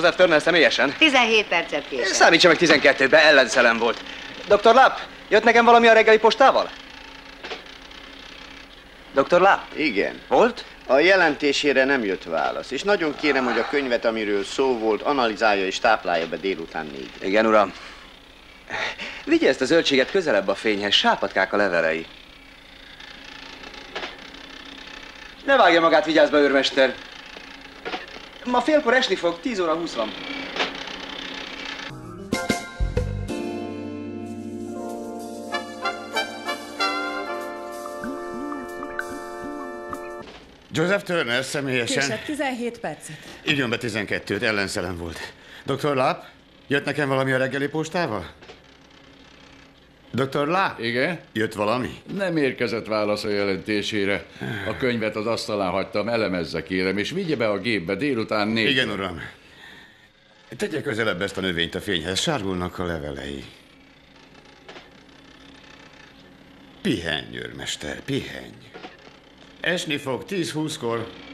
Joseph Turner személyesen? 17 percet később. Számítsa meg 12-be, ellenszelem volt. Dr. Lapp, jött nekem valami a reggeli postával? Dr. Lapp? Igen. Volt? A jelentésére nem jött válasz, és nagyon kérem, hogy a könyvet, amiről szó volt, analizálja és táplálja be délután 4-re. Igen, uram. Vigye ezt a zöldséget közelebb a fényhez, sápatkák a levelei. Ne vágja magát, vigyázz be, őrmester. Ma félkor esni fog, 10 óra 20 van. Joseph Turner személyesen. Később 17 percet. Írjon be 12-t, ellenszelem volt. Dr. Lapp, jött nekem valami a reggeli postával? Dr. Lapp? Igen? Jött valami? Nem érkezett válasz a jelentésére. A könyvet az asztalán hagytam, elemezze kérem, és vigye be a gépbe délután 4. Igen, uram. Tegye közelebb ezt a növényt a fényhez, sárgulnak a levelei. Pihenj, őrmester, pihenj. Esni fog 10-20-kor.